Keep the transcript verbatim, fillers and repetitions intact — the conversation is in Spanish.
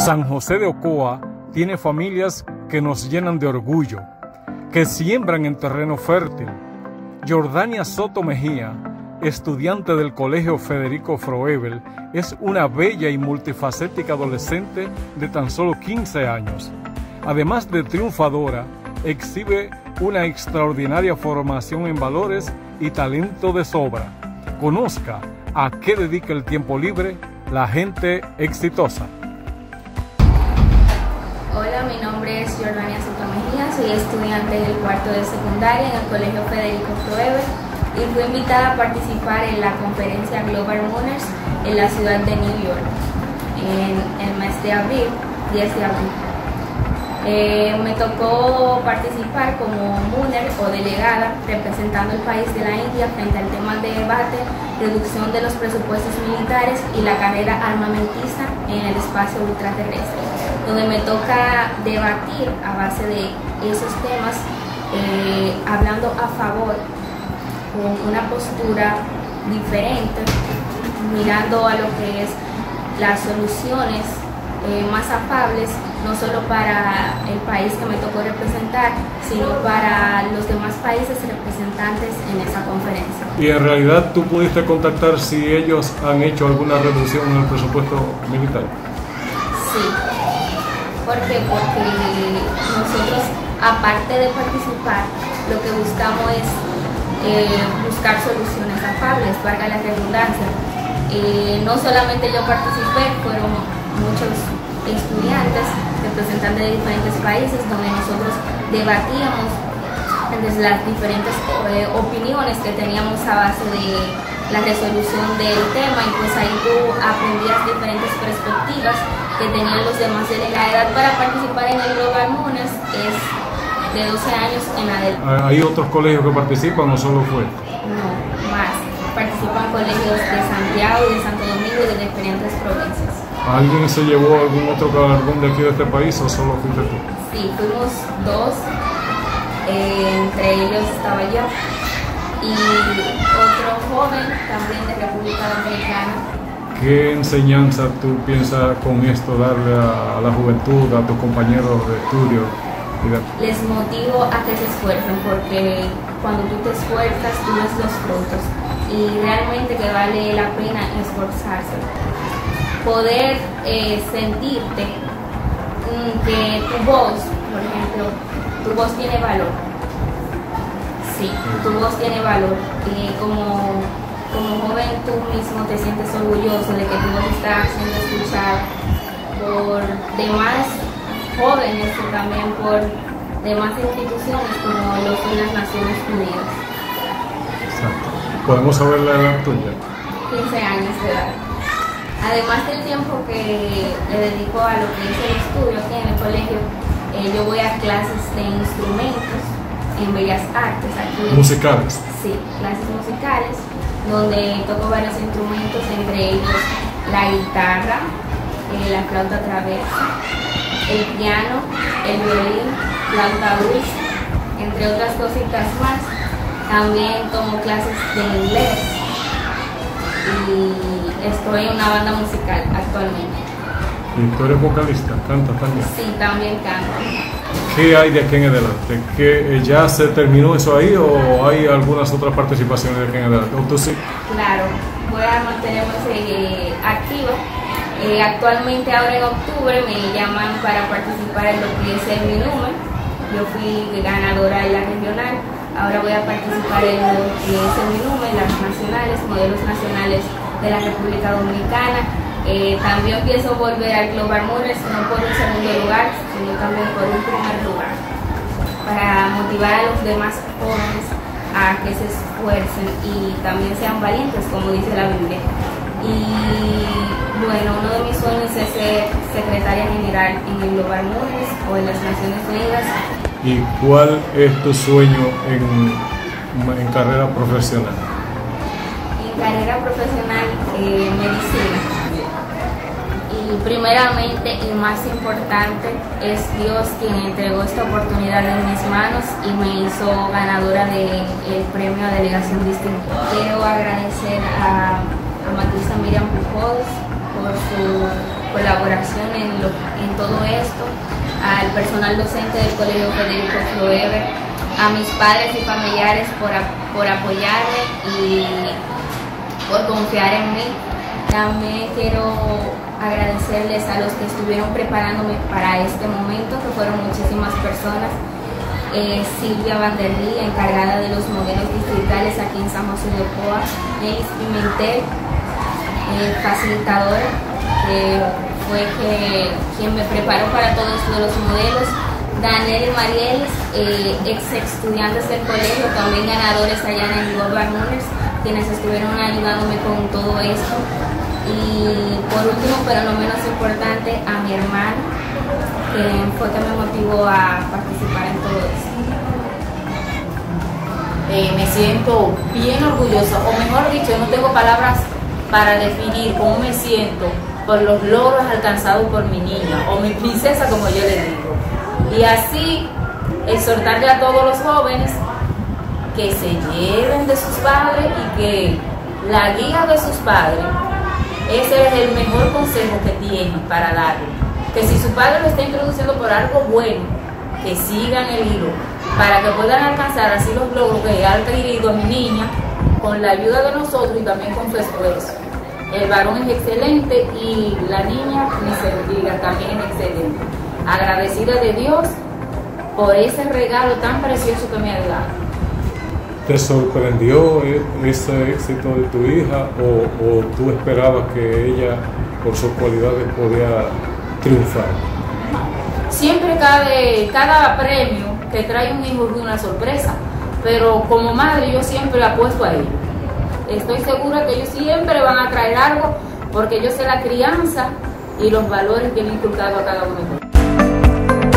San José de Ocoa tiene familias que nos llenan de orgullo, que siembran en terreno fértil. Jordania Soto Mejía, estudiante del Colegio Federico Froebel, es una bella y multifacética adolescente de tan solo quince años. Además de triunfadora, exhibe una extraordinaria formación en valores y talento de sobra. Conozca a qué dedica el tiempo libre la gente exitosa. Hola, mi nombre es Jordania Soto Mejía, soy estudiante del cuarto de secundaria en el Colegio Federico Froebel y fui invitada a participar en la conferencia Global Mooners en la ciudad de New York en el mes de abril, diez de abril. Eh, me tocó participar como Mooner o delegada representando el país de la India frente al tema de debate, reducción de los presupuestos militares y la carrera armamentista en el espacio ultraterrestre, donde me toca debatir a base de esos temas, eh, hablando a favor con una postura diferente, mirando a lo que es las soluciones eh, más afables, no solo para el país que me tocó representar, sino para los demás países representantes en esa conferencia. ¿Y en realidad tú pudiste contactar si ellos han hecho alguna reducción en el presupuesto militar? Sí. ¿Por qué? Porque nosotros, aparte de participar, lo que buscamos es eh, buscar soluciones afables, valga la redundancia. Eh, no solamente yo participé, fueron muchos estudiantes, representantes de diferentes países, donde nosotros debatíamos desde las diferentes eh, opiniones que teníamos a base de la resolución del tema, y pues ahí tú aprendías diferentes perspectivas que tenían los demás de la edad para participar en el Global Mooners, es de doce años en adelante. ¿Hay otros colegios que participan o solo fue? No, más. Participan colegios de Santiago y de Santo Domingo y de diferentes provincias. ¿Alguien se llevó algún otro galardón de aquí de este país o solo fuiste tú? Sí, fuimos dos, eh, entre ellos estaba yo y otro joven también de República Dominicana. ¿Qué enseñanza tú piensas con esto darle a, a la juventud, a tus compañeros de estudio? Les motivo a que se esfuercen, porque cuando tú te esfuerzas tú ves los frutos y realmente que vale la pena esforzarse. Poder eh, sentirte mm, que tu voz, por ejemplo, tu voz tiene valor. Sí, tu voz tiene valor. Y como, como joven tú mismo te sientes orgulloso de que tu voz está siendo escuchada por demás jóvenes y también por demás instituciones como lo son las Naciones Unidas. Exacto. ¿Podemos saber la edad tuya? quince años de edad. Además del tiempo que le dedico a lo que es el estudio aquí en el colegio, eh, yo voy a clases de instrumentos en Bellas Artes. Aquí, ¿Musicales? Sí, clases musicales, donde toco varios instrumentos, entre ellos la guitarra, eh, la flauta traversa, el piano, el violín, flauta dulce, entre otras cositas más. También tomo clases de inglés y estoy en una banda musical actualmente. ¿Y tú eres vocalista? ¿Cantas también? Sí, también canto. ¿Qué hay de aquí en adelante? ¿Que ¿Ya se terminó eso ahí o hay algunas otras participaciones de aquí en adelante? ¿O tú sí? Claro, voy a mantenerme eh, activa. Eh, actualmente ahora en octubre me llaman para participar en lo que es el Minumen. Yo fui ganadora de la regional, ahora voy a participar en lo que es el Minumen, las nacionales, modelos nacionales de la República Dominicana. Eh, también pienso volver al Global Mooners, no por un segundo lugar, sino también por un primer lugar, para motivar a los demás jóvenes a que se esfuercen y también sean valientes, como dice la Biblia. Y bueno, uno de mis sueños es ser secretaria general en el Global Mooners o en las Naciones Unidas. ¿Y cuál es tu sueño en, en carrera profesional? En carrera profesional, eh, medicina. Y primeramente y más importante es Dios quien entregó esta oportunidad en mis manos y me hizo ganadora del premio a delegación distintiva. Quiero agradecer a a Matilsa Miriam Pujols, por su colaboración en, lo, en todo esto, al personal docente del Colegio Federico Floever, a mis padres y familiares por, por apoyarme y por confiar en mí. También quiero agradecerles a los que estuvieron preparándome para este momento, que fueron muchísimas personas. Eh, Silvia Vanderly, encargada de los modelos distritales aquí en San José de Ocoa, Nelis Pimentel, el facilitador, que fue que, quien me preparó para todos los modelos, Daniel y Marielis, eh, ex estudiantes del colegio, también ganadores allá en el Global Runners, quienes estuvieron ayudándome con todo esto. Y por último, pero no menos importante, a mi hermano, que fue que me motivó a participar en todo esto. Eh, me siento bien orgullosa, o mejor dicho, no tengo palabras para definir cómo me siento por los logros alcanzados por mi niña, o mi princesa como yo le digo. Y así, exhortarle a todos los jóvenes que se lleven de sus padres y que la guía de sus padres, ese es el mejor consejo que tienen para darle. Que si su padre lo está introduciendo por algo bueno, que sigan el hilo, para que puedan alcanzar así los logros que ha adquirido mi niña, con la ayuda de nosotros y también con su esfuerzo. El varón es excelente y la niña, ni se diga, también es excelente. Agradecida de Dios por ese regalo tan precioso que me ha dado. ¿Te sorprendió ese éxito de tu hija o, o tú esperabas que ella, por sus cualidades, podía triunfar? Siempre cada, cada premio que trae un hijo es una sorpresa, pero como madre yo siempre apuesto a ellos. Estoy segura que ellos siempre van a traer algo porque yo sé la crianza y los valores que le he inculcado a cada uno de ellos.